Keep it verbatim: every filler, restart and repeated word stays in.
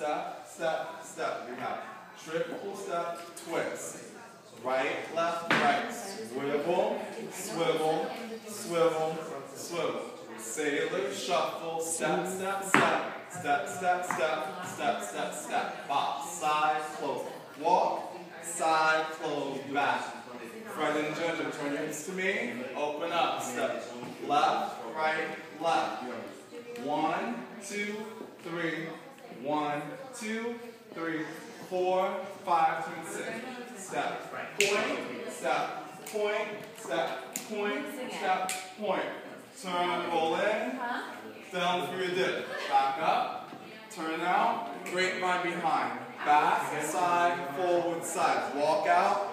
step, step, step. We have triple step, twist. Right, left, right. Swivel, swivel, swivel, swivel. Sailor shuffle, step, step, step. Step, step, step, step, step, step. Box, side, close. Walk, side, close, back. Fred and Ginger, turn your hips to me. Open up. Step left, right, left. One, two, three. One, two, three, four, five, six. Step, point, step, point, step, point, step, point. Turn, roll in. Down through your dip. Back up. Turn out. Grapevine behind. Back, side, forward, side. Walk out.